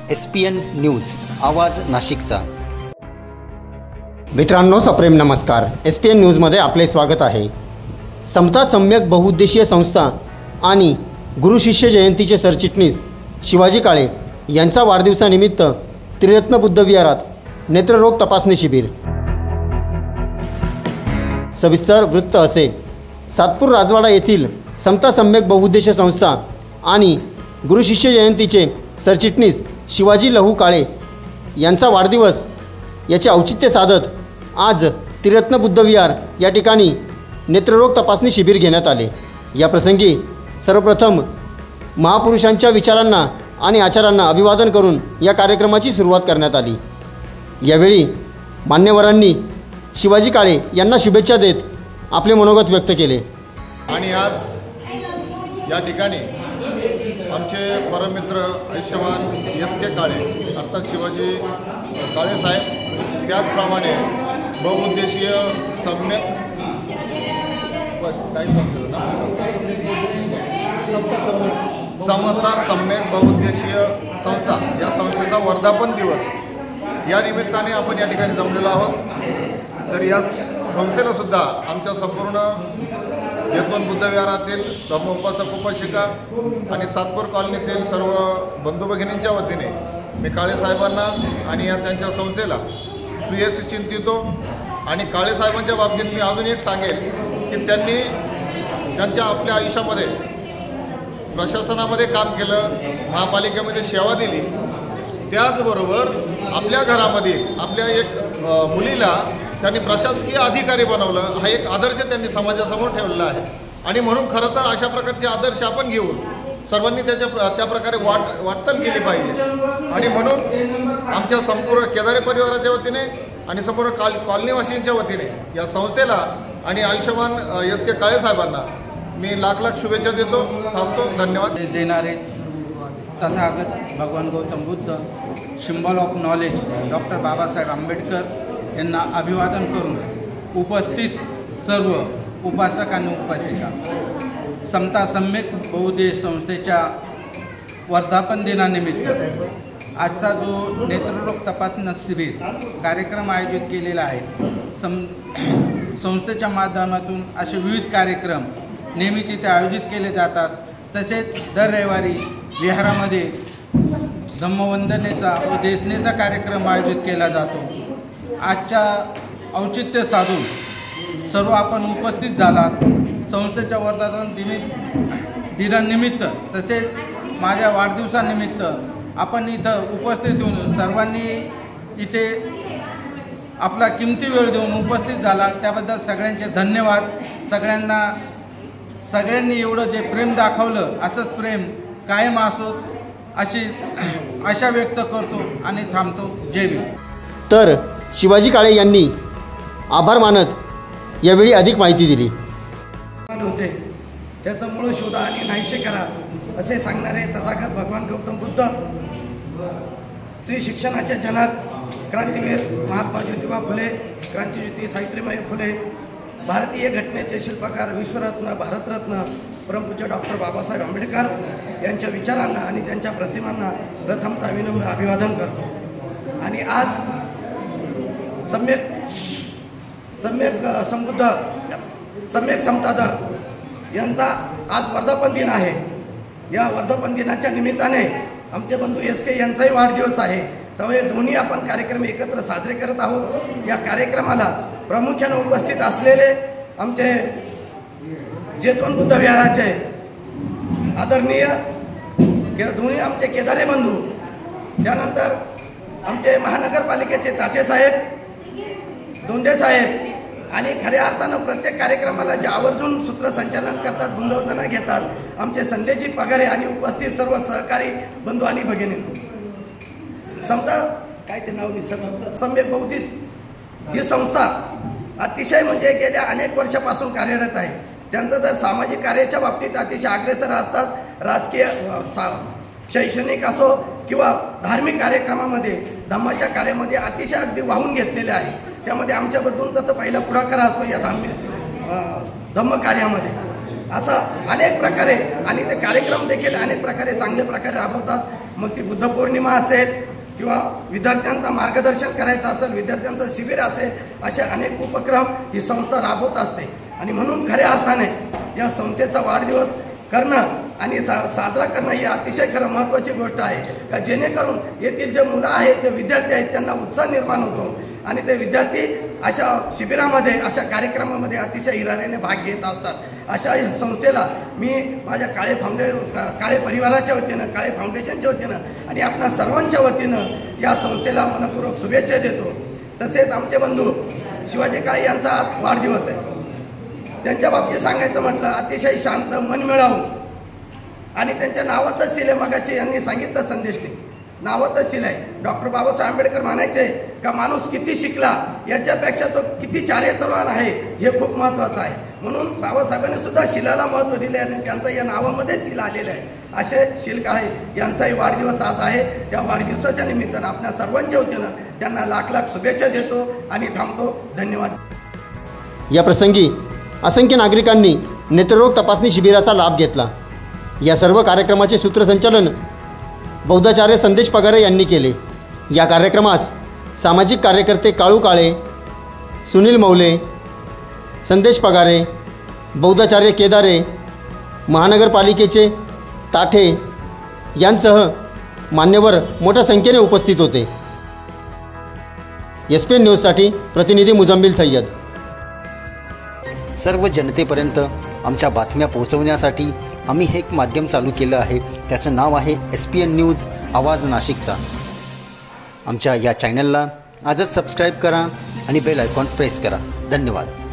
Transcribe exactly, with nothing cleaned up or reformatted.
S P N news, आवाज नाशिकचा। मित्रांनो, सप्रेम नमस्कार। एस पी एन न्यूजमध्ये आपले स्वागत आहे। समता सम्यक बहुउद्देशीय संस्था आणि गुरु शिष्य जयंतीचे सरचिटणीस शिवाजी काळे यांचा वाढदिवसानिमित्त त्रिरत्न बुद्ध विहारात नेत्ररोग तपासणी शिबिर। सविस्तर वृत्त असे। सातपूर राजवाडा येथील समता सम्यक बहुउद्देशीय संस्था आणि गुरु शिष्य जयंतीचे सरचिटणीस शिवाजी लहू काळे यांचा वाढदिवस याचे औचित्य साधत आज त्रिरत्न बुद्ध विहार या ठिकाणी नेत्ररोग तपासणी शिबिर घेण्यात आले। या प्रसंगी सर्वप्रथम महापुरुषांच्या विचारांना आणि आचारांना अभिवादन करून या कार्यक्रमाची सुरुवात करण्यात आली। यावेळी मान्यवरांनी शिवाजी काळे यांना शुभेच्छा देत आपले मनोगत व्यक्त केले। आणि आज या ठिकाणी आमचे परममित्र आयुष्यमान एस के काळे अर्थात शिवाजी काळे साहेब, त्याचप्रमाणे बहुउद्देशीय सम्यक काही समता सम्यक बहुउद्देशीय संस्था या संस्थेचा वर्धापन दिवस या निमित्ताने आपण या ठिकाणी जमलेलो आहोत। तर या संस्थेला सुद्धा आमच्या संपूर्ण येतोन बुद्ध विहारातील धम्मोपासक उपासिका आणि सातपूर कॉलनीतील सर्व बंधू भगिनींच्या वतीने मी काळे साहेबांना आणि या त्यांच्या संस्थेला सुयश चिंतितो। आणि काळे साहेबांच्या बाबतीत मी अजून एक सांगेल की त्यांनी त्यांच्या आपल्या आयुष्यामध्ये प्रशासनामध्ये काम केलं, महापालिकेमध्ये सेवा दिली, त्याचबरोबर आपल्या घरामध्ये आपल्या एक मुलीला त्यांनी प्रशासकीय अधिकारी बनवलं। हा एक आदर्श त्यांनी समाजासमोर ठेवलेला आहे आणि म्हणून खरं तर अशा प्रकारचे आदर्श आपण घेऊन सर्वांनी त्याच्या त्या प्रकारे वाट वाटचाल केली पाहिजे। आणि म्हणून आमच्या संपूर्ण केदारे परिवाराच्या वतीने आणि संपूर्ण काल कॉलनीवासींच्या वतीने या संस्थेला आणि आयुष्यमान एस के काळे साहेबांना मी लाख लाख शुभेच्छा देतो। थांबतो। धन्यवाद। देणारे तथागत भगवान Gautam Buddha, symbol of knowledge doctor Babasaheb Ambedkar यांना अभिवादन करून उपस्थित सर्व उपासक आणि उपासिका, समता सम्यक बहुउद्देशीय संस्थेच्या वर्धापन दिनानिमित्त आजचा जो नेत्ररोग तपासणी शिबिर कार्यक्रम आयोजित केलेला आहे, सं संस्थेच्या माध्यमातून असे विविध कार्यक्रम नेहमीच इथे आयोजित केले जातात। तसेच दर रविवारी विहारामध्ये धम्मवंदनेचा व देसनेचा कार्यक्रम आयोजित केला जातो। आजच्या औचित्य साधून सर्व आपण उपस्थित झालात। संस्थेच्या वर्धापन दिनिमित्त दिनानिमित्त तसेच माझ्या वाढदिवसानिमित्त आपण इथं उपस्थित होऊन सर्वांनी इथे आपला किमती वेळ देऊन उपस्थित झाला त्याबद्दल सगळ्यांचे धन्यवाद। सगळ्यांना सगळ्यांनी एवढं जे प्रेम दाखवलं असंच प्रेम कायम असो अशी आशा व्यक्त करतो आणि थांबतो। जय भीम। तर शिवाजी काळे यांनी आभार मानत यावेळी अधिक माहिती दिली। होते त्याचं मूळ शोधा आणि नाहीसे करा असे सांगणारे तथागत भगवान गौतम बुद्ध, श्री शिक्षणाचे जनक, क्रांतीवीर महात्मा ज्योतिबा फुले, क्रांतिज्योती सावित्रीबाई फुले, भारतीय घटनेचे शिल्पकार, विश्वरत्न, भारतरत्न परमपूज्य डॉक्टर बाबासाहेब आंबेडकर यांच्या विचारांना आणि त्यांच्या प्रतिमांना प्रथमतः विनम्र अभिवादन करतो। आणि आज सम्यक सम्यक संबुद्ध सम्यक समता यांचा आज वर्धापन दिन आहे। या वर्धापन दिनाच्या निमित्ताने आमचे बंधू एस के यांचाही वाढदिवस आहे, त्यामुळे दोन्ही आपण कार्यक्रम एकत्र साजरे करत आहोत। या कार्यक्रमाला प्रामुख्याने उपस्थित असलेले आमचे जेतोन बुद्ध विहाराचे आदरणीय दोन्ही आमचे केदारे बंधू, त्यानंतर आमचे महानगरपालिकेचे ताटे साहेब, दोंदे साहेब आणि खऱ्या अर्थानं प्रत्येक कार्यक्रमाला जे आवर्जून सूत्रसंचालन करतात, बुंदवंदना घेतात आमचे संदेजी पगारे आणि उपस्थित सर्व सहकारी बंधू आणि भगिनींनो, समता काय ते नाव विसरलं सम्यक बहुउद्देशीय ही संस्था अतिशय म्हणजे गेल्या अनेक वर्षापासून कार्यरत आहे। त्यांचं जर सामाजिक कार्याच्या बाबतीत अतिशय अग्रेसर असतात। राजकीय शैक्षणिक असो किंवा धार्मिक कार्यक्रमामध्ये धम्माच्या कार्यामध्ये अतिशय अगदी वाहून घेतलेले आहे। त्यामध्ये आमच्याबद्दलचा तर पहिला पुढाकार असतो या धाम्य धम्म कार्यामध्ये। असं अनेक प्रकारे आणि ते कार्यक्रम देखील अनेक प्रकारे चांगल्या प्रकारे राबवतात। मग ती बुद्ध पौर्णिमा असेल किंवा विद्यार्थ्यांना मार्गदर्शन करायचं असेल, विद्यार्थ्यांचं शिबिर असेल, असे अनेक उपक्रम ही संस्था राबवत असते. आणि म्हणून खऱ्या अर्थाने या संस्थेचा वाढदिवस करणं आणि सा साजरा करणं ही अतिशय खरं महत्त्वाची गोष्ट आहे का जेणेकरून येथील जे मुलं आहेत, जे विद्यार्थी आहेत, त्यांना उत्साह निर्माण होतो आणि ते विद्यार्थी अशा शिबिरामध्ये, अशा कार्यक्रमामध्ये अतिशय हिरारीने भाग घेत असतात. अशा संस्थेला मी माझ्या काळे फाउंडे काळे परिवाराच्या वतीनं, काळे फाउंडेशनच्या वतीनं आणि आपणा सर्वांच्या वतीनं या संस्थेला मनपूर्वक शुभेच्छा देतो. तसेच आमचे बंधू शिवाजी काळे यांचा आज वाढदिवस आहे. त्यांच्या बाबतीत सांगायचं म्हटलं अतिशय शांत, मनमिळावू आणि त्यांच्या नावातच शिले, मगाशी यांनी सांगितलं संदेशने, नावातच शिले. डॉक्टर बाबासाहेब आंबेडकर म्हणायचे का माणूस किती शिकला याच्यापेक्षा तो किती चारित्र्यवान आहे हे खूप महत्त्वाचं आहे. म्हणून बाबासाहेबांनी सुद्धा शिलाला महत्त्व दिले आणि त्यांचा या नावामध्ये शिला आलेला आहे. असे शिलकाळे यांचाही वाढदिवस आज आहे. त्या वाढदिवसाच्या निमित्तानं आपल्या सर्वांच्या वतीनं त्यांना लाख लाख शुभेच्छा देतो आणि थांबतो. धन्यवाद. या प्रसंगी असंख्य नागरिकांनी नेत्ररोग तपासणी शिबिराचा लाभ घेतला. या सर्व कार्यक्रमाचे सूत्रसंचालन बौद्धाचार्य संदेश पगारे यांनी केले. या कार्यक्रमास सामाजिक कार्यकर्ते काळू काळे, सुनील मौले, संदेश पगारे, बौद्धाचार्य केदारे, महानगरपालिकेचे ताठे यांसह मान्यवर मोठ्या संख्येने उपस्थित होते. एस पी एन न्यूजसाठी प्रतिनिधी मुजम्मिल सय्यद. सर्व जनतेपर्यंत आमच्या बातम्या पोहोचवण्यासाठी आम्ही हे एक माध्यम चालू केलं आहे. त्याचं नाव आहे एस पी एन न्यूज आवाज नाशिकचा. आमच्या या चॅनलला आजच सबस्क्राईब करा आणि बेल आयकॉन प्रेस करा. धन्यवाद.